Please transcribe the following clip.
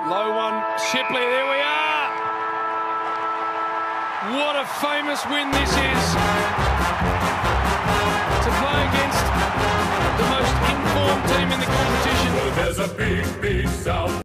Low one, Shipley, there we are. What a famous win this is. To play against the most informed team in the competition. Well, there's a big, big South.